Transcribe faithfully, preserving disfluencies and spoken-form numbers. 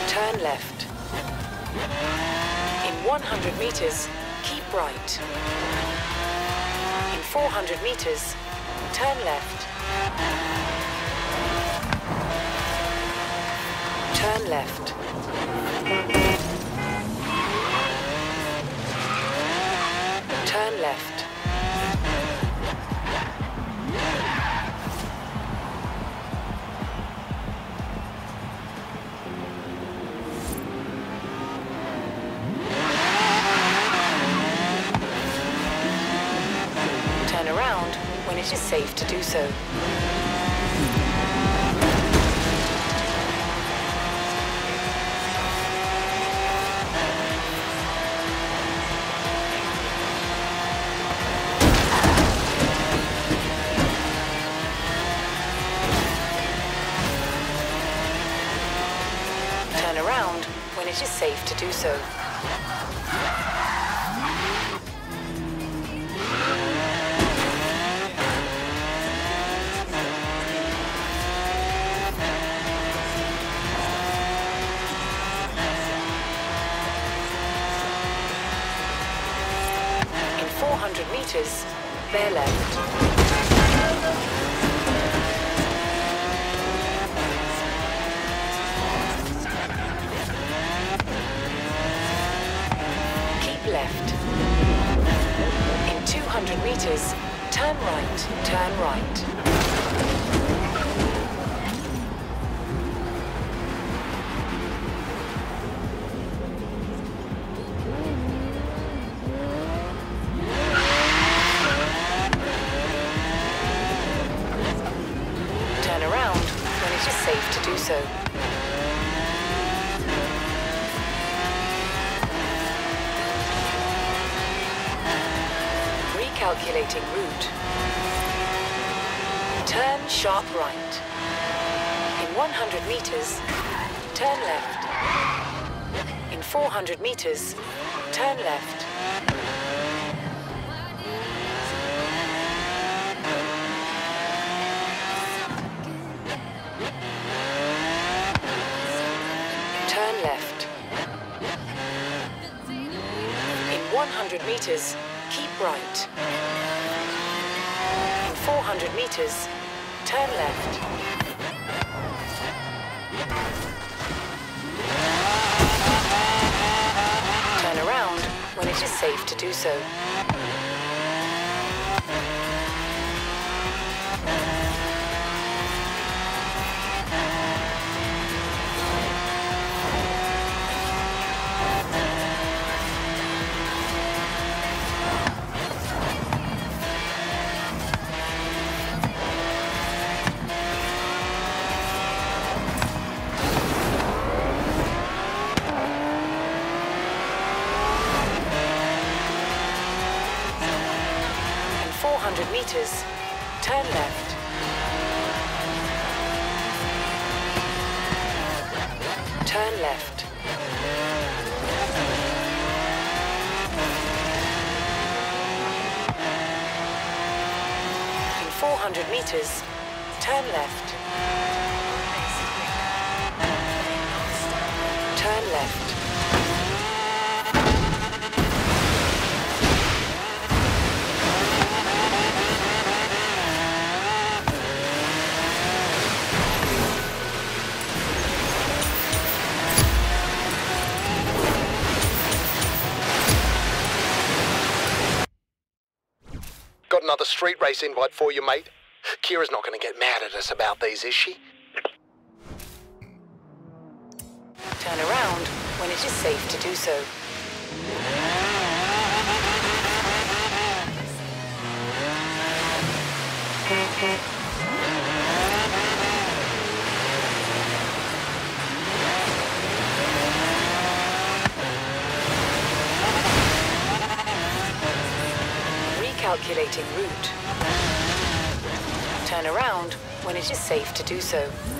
Turn left. In one hundred meters, keep right. In four hundred meters, turn left. Turn left. Turn left. Turn around when it is safe to do so. Turn around when it is safe to do so. four hundred meters, bear left. Keep left. In two hundred meters, turn right, turn right. Turn around when it is safe to do so. Recalculating route. Turn sharp right. In one hundred meters, turn left. In four hundred meters, turn left. Turn left. In one hundred meters, keep right. In four hundred meters, turn left. Turn around when it is safe to do so. four hundred meters, turn left. Turn left. In four hundred meters, turn left. Turn left. Got another street race invite for you, mate. Kira's not going to get mad at us about these, is she? Turn around when it is safe to do so. Recalculating route. Turn around when it is safe to do so.